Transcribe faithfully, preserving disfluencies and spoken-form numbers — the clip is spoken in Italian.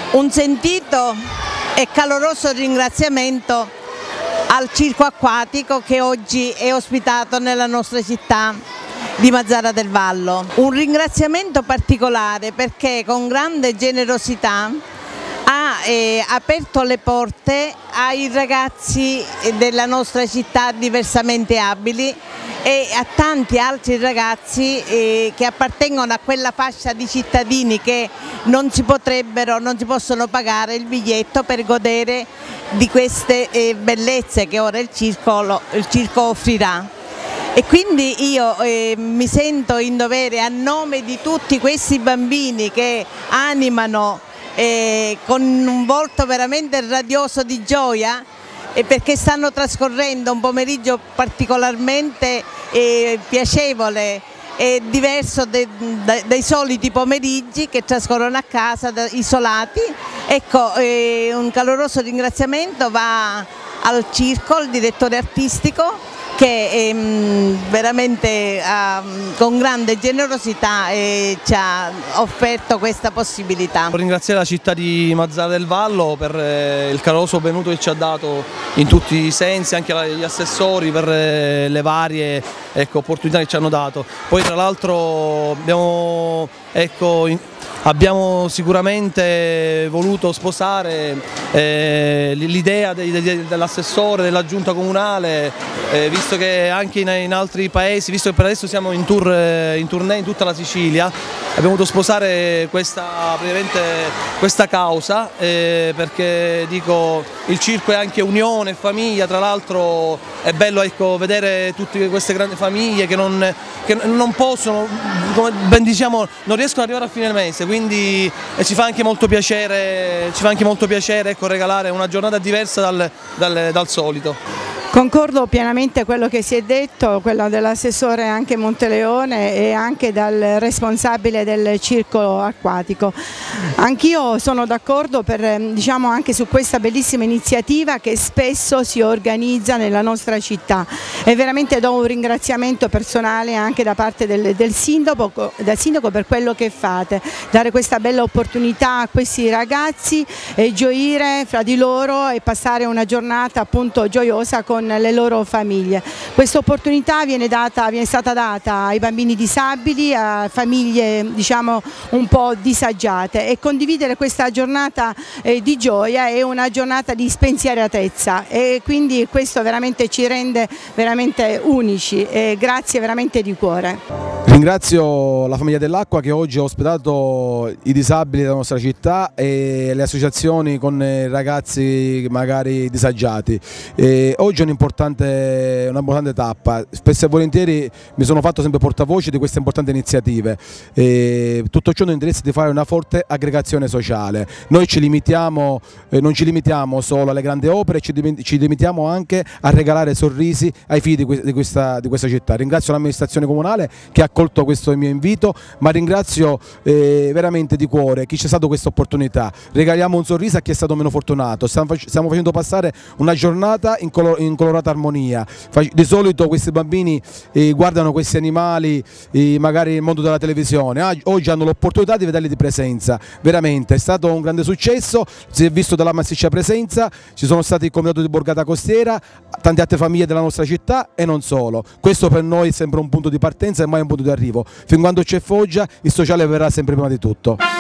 Un sentito e caloroso ringraziamento al circo acquatico che oggi è ospitato nella nostra città di Mazara del Vallo. Un ringraziamento particolare perché con grande generosità ha eh, aperto le porte ai ragazzi della nostra città diversamente abili e a tanti altri ragazzi eh, che appartengono a quella fascia di cittadini che non si potrebbero, non si possono pagare il biglietto per godere di queste eh, bellezze che ora il circo, lo, il circo offrirà. E quindi io eh, mi sento in dovere, a nome di tutti questi bambini che animano eh, con un volto veramente radioso di gioia, e perché stanno trascorrendo un pomeriggio particolarmente eh, piacevole e diverso de, de, dai soliti pomeriggi che trascorrono a casa da, isolati. Ecco, eh, un caloroso ringraziamento va al circo, al direttore artistico, che ehm, veramente ehm, con grande generosità eh, ci ha offerto questa possibilità. Vorrei ringraziare la città di Mazara del Vallo per eh, il caloroso benvenuto che ci ha dato in tutti i sensi, anche gli assessori per eh, le varie ecco, opportunità che ci hanno dato. Poi tra l'altro abbiamo, ecco, in, abbiamo sicuramente voluto sposare eh, l'idea de, de, dell'assessore, della giunta comunale, eh, visto che anche in, in altri paesi, visto che per adesso siamo in, tour, in tournée in tutta la Sicilia, abbiamo voluto sposare questa, questa causa eh, perché dico, il circo è anche unione, famiglia, tra l'altro è bello ecco, vedere tutte queste grandi famiglie che non, che non possono, come ben diciamo, non riescono ad arrivare a fine mese, quindi eh, ci fa anche molto piacere, ci fa anche molto piacere ecco, regalare una giornata diversa dal, dal, dal solito. Concordo pienamente quello che si è detto, quello dell'assessore anche Monteleone e anche dal responsabile del circo acquatico. Anch'io sono d'accordo per, diciamo, anche su questa bellissima iniziativa che spesso si organizza nella nostra città, e veramente do un ringraziamento personale anche da parte del, del, sindaco, del sindaco per quello che fate, dare questa bella opportunità a questi ragazzi e gioire fra di loro e passare una giornata appunto gioiosa con le loro famiglie. Questa opportunità viene, data, viene stata data ai bambini disabili, a famiglie diciamo un po' disagiate, e condividere questa giornata eh, di gioia è una giornata di spensieratezza, e quindi questo veramente ci rende veramente unici, e grazie veramente di cuore. Ringrazio la famiglia dell'Acqua che oggi ha ospitato i disabili della nostra città e le associazioni con ragazzi magari disagiati. E oggi è un'importante un'importante tappa, spesso e volentieri mi sono fatto sempre portavoce di queste importanti iniziative. E tutto ciò non interessa di fare una forte aggregazione sociale. Noi ci limitiamo, eh, non ci limitiamo solo alle grandi opere, ci, ci limitiamo anche a regalare sorrisi ai figli di, di, questa, di questa città. Ringrazio l'amministrazione comunale che ha accolto questo mio invito, ma ringrazio eh, veramente di cuore chi ci ha dato questa opportunità. Regaliamo un sorriso a chi è stato meno fortunato, stiamo, stiamo facendo passare una giornata in, color, in colorata armonia. Di solito questi bambini eh, guardano questi animali eh, magari nel mondo della televisione, ah, oggi hanno l'opportunità di vederli di presenza. Veramente è stato un grande successo, si è visto dalla massiccia presenza, ci sono stati il comitato di Borgata Costiera, tante altre famiglie della nostra città e non solo. Questo per noi è sempre un punto di partenza e mai un punto di arrivo. Fin quando c'è Foggia il sociale verrà sempre prima di tutto.